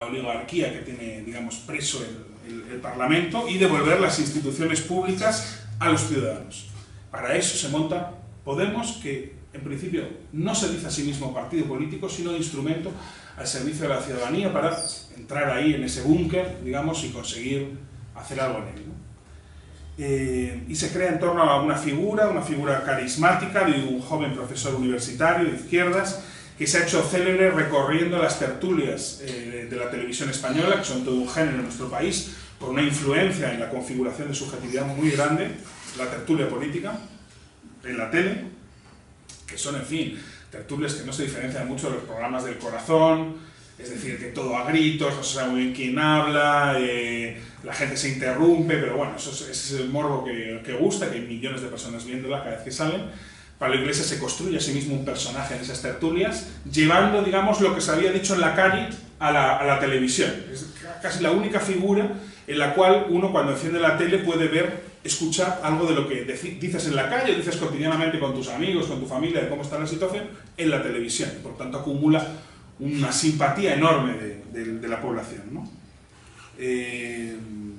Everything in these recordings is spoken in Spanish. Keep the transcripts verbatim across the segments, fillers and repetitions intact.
oligarquía que tiene, digamos, preso el, el, el Parlamento y devolver las instituciones públicas a los ciudadanos. Para eso se monta Podemos, que en principio no se dice a sí mismo partido político, sino instrumento al servicio de la ciudadanía para entrar ahí en ese búnker, digamos, y conseguir hacer algo en él, ¿no? Eh, y se crea en torno a una figura, una figura carismática de un joven profesor universitario de izquierdas que se ha hecho célebre recorriendo las tertulias eh, de la televisión española, que son todo un género en nuestro país, por una influencia en la configuración de subjetividad muy grande, la tertulia política, en la tele, que son, en fin, tertulias que no se diferencian mucho de los programas del corazón, es decir, que todo a gritos, no se sabe muy bien quién habla, eh, la gente se interrumpe, pero bueno, eso es, ese es el morbo que, que gusta, que hay millones de personas viéndola cada vez que salen. Pablo Iglesias se construye a sí mismo un personaje en esas tertulias, llevando, digamos, lo que se había dicho en la calle a la, a la televisión. Es casi la única figura en la cual uno, cuando enciende la tele, puede ver, escuchar algo de lo que dices en la calle, dices cotidianamente con tus amigos, con tu familia, de cómo está la situación, en la televisión. Por tanto, acumula una simpatía enorme de, de, de la población, ¿no? Eh,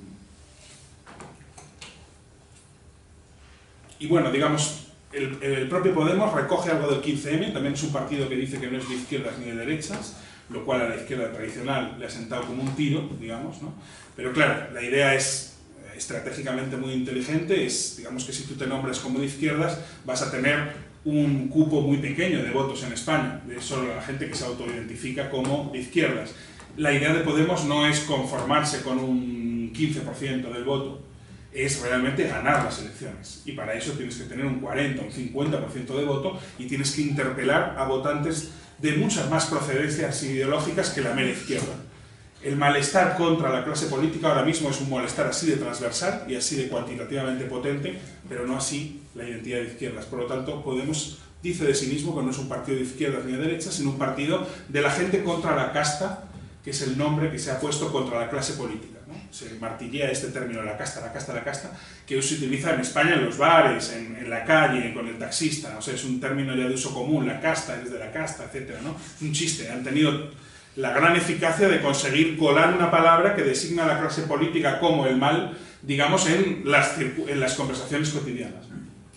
y bueno, digamos, el, el propio Podemos recoge algo del quince eme, también es un partido que dice que no es de izquierdas ni de derechas, lo cual a la izquierda tradicional le ha sentado como un tiro, digamos, ¿no? Pero claro, la idea es estratégicamente muy inteligente, es, digamos, que si tú te nombras como de izquierdas, vas a tener un cupo muy pequeño de votos en España, de solo la gente que se autoidentifica como de izquierdas. La idea de Podemos no es conformarse con un quince por ciento del voto, es realmente ganar las elecciones. Y para eso tienes que tener un cuarenta, un cincuenta por ciento de voto y tienes que interpelar a votantes de muchas más procedencias ideológicas que la mera izquierda. El malestar contra la clase política ahora mismo es un malestar así de transversal y así de cuantitativamente potente, pero no así la identidad de izquierdas. Por lo tanto, Podemos dice de sí mismo que no es un partido de izquierdas ni de derechas, sino un partido de la gente contra la casta, que es el nombre que se ha puesto contra la clase política, ¿no? Se martillea este término, la casta, la casta, la casta, que hoy se utiliza en España en los bares, en, en la calle, con el taxista, ¿no? O sea, es un término ya de uso común, la casta, eres de la casta, etcétera, ¿no? Un chiste, han tenido la gran eficacia de conseguir colar una palabra que designa a la clase política como el mal, digamos, en las, en las conversaciones cotidianas.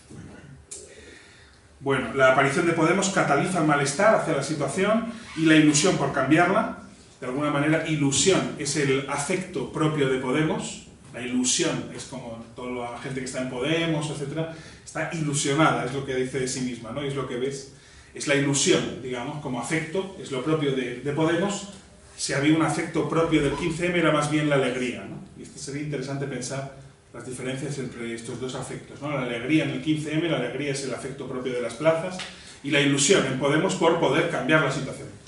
Bueno, la aparición de Podemos cataliza el malestar hacia la situación y la ilusión por cambiarla. De alguna manera, ilusión es el afecto propio de Podemos. La ilusión es como toda la gente que está en Podemos, etcétera, está ilusionada, es lo que dice de sí misma, ¿no? Es lo que ves. Es la ilusión, digamos, como afecto, es lo propio de, de Podemos. Si había un afecto propio del quince eme era más bien la alegría, ¿no? Y esto sería interesante pensar las diferencias entre estos dos afectos, ¿no? La alegría en el quince eme, la alegría es el afecto propio de las plazas, y la ilusión en Podemos por poder cambiar la situación.